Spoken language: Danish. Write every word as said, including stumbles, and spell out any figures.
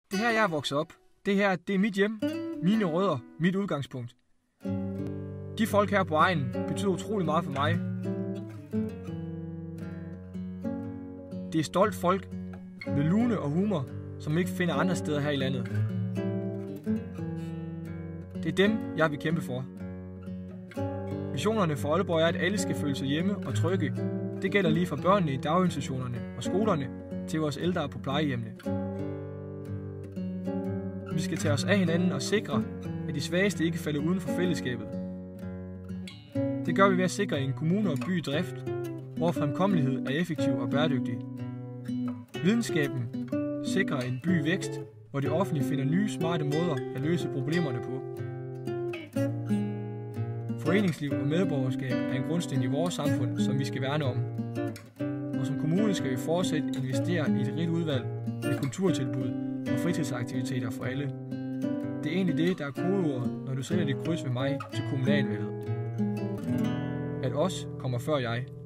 Det her, jeg er vokset op. Det her, det er mit hjem, mine rødder, mit udgangspunkt. De folk her på egnen betyder utrolig meget for mig. Det er stolt folk med lune og humor, som ikke finder andre steder her i landet. Det er dem, jeg vil kæmpe for. Visionerne for Aalborg er, at alle skal føle sig hjemme og trygge. Det gælder lige fra børnene i daginstitutionerne og skolerne til vores ældre på plejehjemmene. Vi skal tage os af hinanden og sikre, at de svageste ikke falder uden for fællesskabet. Det gør vi ved at sikre en kommune og by i drift, hvor fremkommelighed er effektiv og bæredygtig. Videnskaben sikrer en by vækst, hvor det offentlige finder nye, smarte måder at løse problemerne på. Foreningsliv og medborgerskab er en grundsten i vores samfund, som vi skal værne om. Og som kommune skal vi fortsat investere i et rigt udvalg med kulturtilbud og fritidsaktiviteter for alle. Det er egentlig det, der er kodeordet, når du sætter dit kryds ved mig til kommunalvalget. At os kommer før jeg.